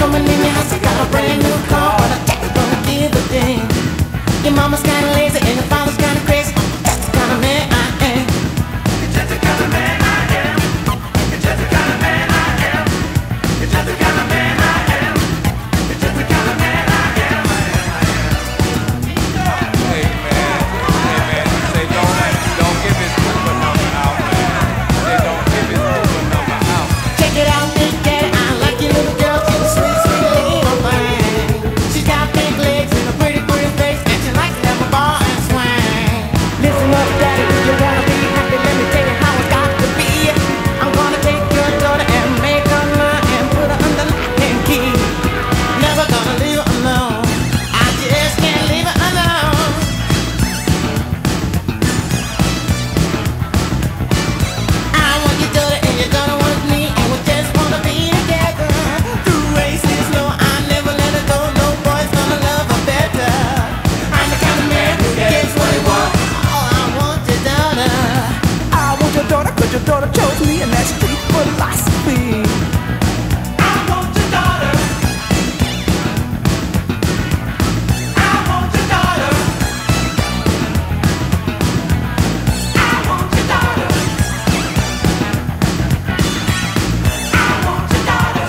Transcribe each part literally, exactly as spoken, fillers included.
coming in your house, I got a brand new car, but I ain't gonna give a damn. Your mama's kinda lazy and your father's kinda crazy. That's the kind of man I am. You're just the kind of man I am. You're just the kind of man I am. You're just the kind of man I am. You're just the kind of man I am. Hey man, hey man, say don't don't give his Uber number out, man. Say don't give his Uber number out. Check it out, big daddy, I like your little girl. She's a sweet, sweet little thing. She's got big legs and a pretty, pretty face, and she likes to have a ball and swing. Listen up, daddy, if you wanna be happy, let me tell you how it's got to be. I'm gonna take your daughter and make her mine and put her under lock and key. Never gonna leave her alone. I just can't leave her alone. I want your daughter and your daughter wants me, and we just wanna be together. Through races, no, I never let her go. No boy's gonna love her better. I'm the kind of man who gets what he wants. Oh, I want your daughter. I want your daughter cause your daughter chose me, and that's street philosophy. I want your daughter. I want your daughter. I want your daughter. I want your daughter.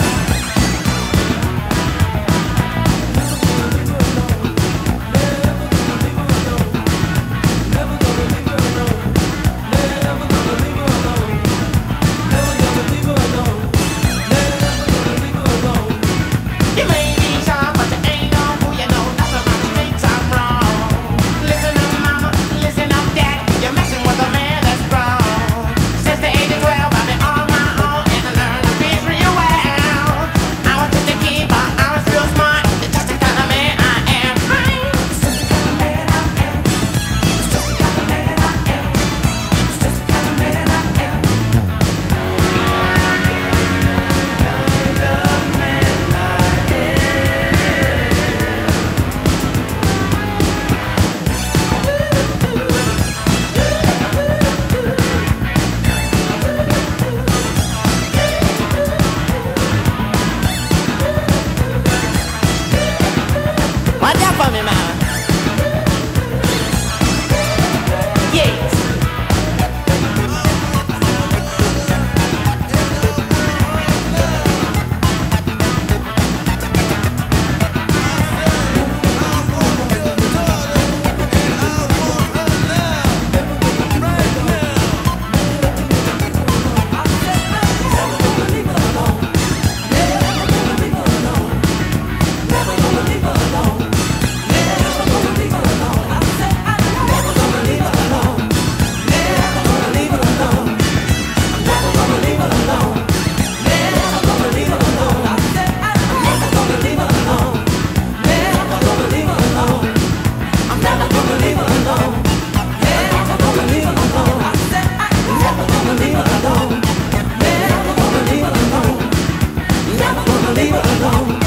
You may be shy, but you ain't no fool. You know nothing about the streets. I'm wrong. Listen up, mama. Listen up, daddy. You're messing with a man that's grown. Since the age of twelve, I've been on my own and I learned to be real well. I was just a kid, but I was real smart. It's just the kind of man I am. It's just the kind of man I am. It's just the kind of man I am. It's just the kind of man I am. Watch out for me, mama. Yes. I'm never gonna leave her alone. Never gonna leave her alone. Never gonna leave her alone. Never gonna leave her alone. Never gonna leave her alone.